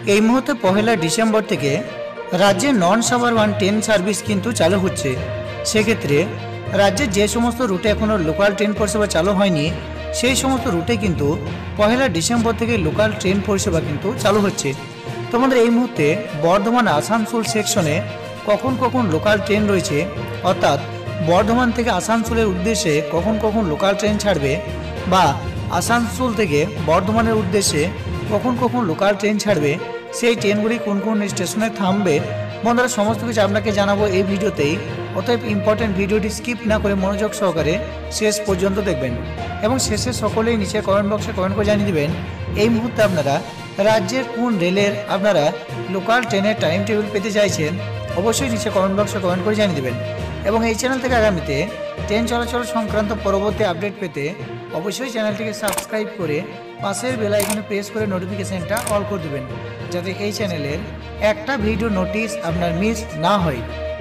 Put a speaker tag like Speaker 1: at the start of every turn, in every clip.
Speaker 1: এই মুহূর্তে পহেলা ডিসেম্বর থেকে রাজ্যে নন সাবারওয়ান ট্রেন সার্ভিস কিন্তু চালু হচ্ছে। সেক্ষেত্রে রাজ্যের যে সমস্ত রুটে এখনও লোকাল ট্রেন পরিষেবা চালু হয়নি সেই সমস্ত রুটে কিন্তু পহেলা ডিসেম্বর থেকে লোকাল ট্রেন পরিষেবা কিন্তু চালু হচ্ছে। তোমাদের এই মুহূর্তে বর্ধমান আসানসোল সেকশনে কখন কখন লোকাল ট্রেন রয়েছে, অর্থাৎ বর্ধমান থেকে আসানসোলের উদ্দেশ্যে কখন কখন লোকাল ট্রেন ছাড়বে বা আসানসোল থেকে বর্ধমানের উদ্দেশ্যে কখন কখন লোকাল ট্রেন ছাড়বে, সেই ট্রেনগুলি কোন কোন স্টেশনে থামবে, বন্ধুরা সমস্ত কিছু আপনাকে জানাবো এই ভিডিওতেই। অতএব ইম্পর্টেন্ট ভিডিওটি স্কিপ না করে মনোযোগ সহকারে শেষ পর্যন্ত দেখবেন এবং শেষে সকলেই নিচে কমেন্ট বক্সে কমেন্ট করে জানিয়ে দেবেন এই মুহূর্তে আপনারা রাজ্যের কোন রেলের আপনারা লোকাল ট্রেনের টাইম টেবিল পেতে চাইছেন। অবশ্যই নিচে কমেন্ট বক্সে কমেন্ট করে জানিয়ে দেবেন এবং এই চ্যানেল থেকে আগামীতে ট্রেন চলাচল সংক্রান্ত পরবর্তী আপডেট পেতে অবশ্যই চ্যানেলটিকে সাবস্ক্রাইব করে পাশের বেল আইকনে প্রেস করে নোটিফিকেশনটা অল করে দেবেন, যাতে এই চ্যানেলের একটা ভিডিও নোটিশ আপনার মিস না হয়।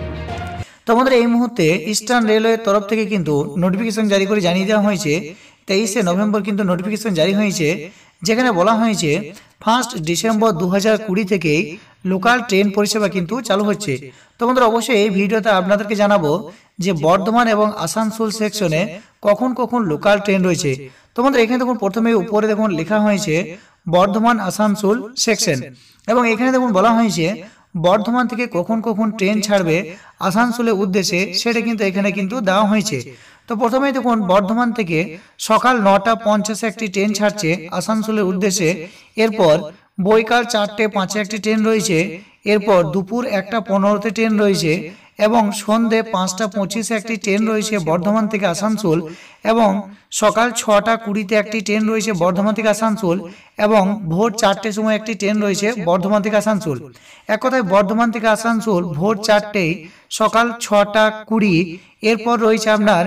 Speaker 1: তোমাদের এই মুহূর্তে ইস্টার্ন রেলওয়ের তরফ থেকে কিন্তু নোটিফিকেশন জারি করে জানিয়ে দেওয়া হয়েছে 23শে নভেম্বর কিন্তু নোটিফিকেশন জারি হয়েছে, যেখানে বলা হয়েছে 1 ডিসেম্বর 2020 থেকেই লোকাল ট্রেন পরিষেবা কিন্তু চালু হচ্ছে। তোমাদের অবশ্যই এই ভিডিওতে আপনাদেরকে জানাবো যে বর্ধমান এবং আসানসোল সেকশনে কখন কখন লোকাল ট্রেন রয়েছে। তোমাদের এখানে দেখুন প্রথমে উপরে দেখুন লেখা হয়েছে বর্ধমান আসানসোল সেকশন এবং এখানে দেখুন বলা হয়েছে বর্ধমান থেকে কখন কখন ট্রেন ছাড়বে আসানসোলের উদ্দেশ্যে, সেটা কিন্তু এখানে কিন্তু দেওয়া হয়েছে। তো প্রথমেই দেখুন বর্ধমান থেকে সকাল 9:50 একটি ট্রেন ছাড়ছে আসানসোলের উদ্দেশ্যে, এরপর বৈকাল 4:05 একটি ট্রেন রয়েছে, এরপর দুপুর 1:15 ট্রেন রয়েছে এবং সন্ধে 5:25 একটি ট্রেন রয়েছে বর্ধমান থেকে আসানসোল এবং সকাল 6:20 একটি ট্রেন রয়েছে বর্ধমান থেকে আসানসোল এবং ভোর 4টের সময় একটি ট্রেন রয়েছে বর্ধমান থেকে আসানসোল। এক কথায় বর্ধমান থেকে আসানসোল ভোর 4টেয়, সকাল 6:20, এরপর রয়েছে আপনার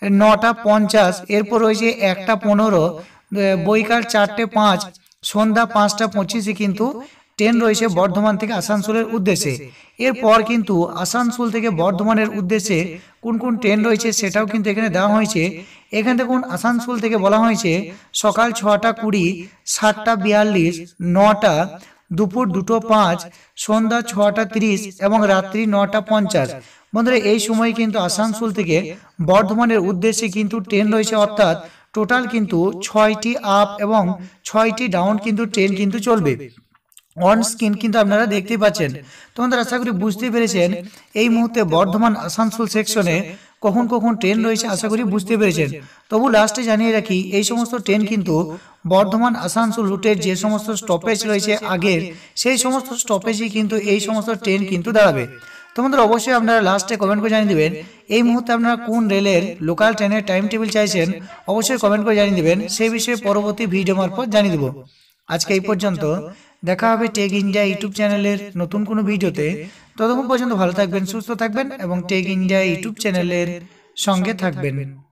Speaker 1: 9:50, এরপর রয়েছে 1:15, বৈকাল 4:05, সন্ধ্যা 5:25 কিন্তু ট্রেন রয়েছে বর্ধমান থেকে আসানসোলের উদ্দেশ্যে। এরপর কিন্তু আসানসোল থেকে বর্ধমানের উদ্দেশ্যে কোন কোন ট্রেন রয়েছে সেটাও কিন্তু এখানে দেওয়া হয়েছে। এখানে দেখুন আসানসোল থেকে বলা হয়েছে সকাল 6:20, 7:42, 9টা, দুপুর 2:05, সন্ধ্যা 6:30 এবং রাত্রি 9:50। বন্ধুরা এই সময় কিন্তু আসানসোল থেকে বর্ধমানের উদ্দেশ্যে কিন্তু ট্রেন রয়েছে, অর্থাৎ টোটাল কিন্তু 6টি আপ এবং 6টি ডাউন কিন্তু ট্রেন কিন্তু চলবে। অন স্ক্রিন কিন্তু আপনারা দেখতেই পাচ্ছেন। তোমাদের আশা করি বুঝতে পেরেছেন এই মুহূর্তে বর্ধমান আসানসোল সেকশনে কখন কখন ট্রেন রয়েছে, আশা করি বুঝতে পেরেছেন। তবু লাস্টে জানিয়ে রাখি এই সমস্ত ট্রেন কিন্তু বর্ধমান আসানসোল রুটের যে সমস্ত স্টপেজ রয়েছে আগের, সেই সমস্ত স্টপেজই কিন্তু এই সমস্ত ট্রেন কিন্তু দাঁড়াবে। তোমাদের অবশ্যই আপনারা লাস্টে কমেন্ট করে জানিয়ে দেবেন এই মুহূর্তে আপনারা কোন রেলের লোকাল ট্রেনের টাইম টেবিল চাইছেন, অবশ্যই কমেন্ট করে জানিয়ে দেবেন, সেই বিষয়ে পরবর্তী ভিডিও মারফত জানিয়ে দেবো। আজকে এই পর্যন্ত, দেখা হবে টেক ইন্ডিয়া ইউটিউব চ্যানেলের নতুন কোনো ভিডিওতে। ততক্ষণ পর্যন্ত ভালো থাকবেন, সুস্থ থাকবেন এবং টেক ইন্ডিয়া ইউটিউব চ্যানেলের সঙ্গে থাকবেন।